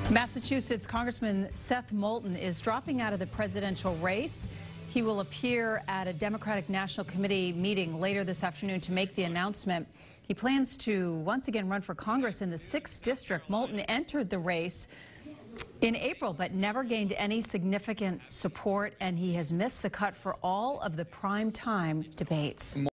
Massachusetts Congressman Seth Moulton is dropping out of the presidential race. He will appear at a Democratic National Committee meeting later this afternoon to make the announcement. He plans to once again run for Congress in the 6th District. Moulton entered the race in April but never gained any significant support, and he has missed the cut for all of the prime time debates.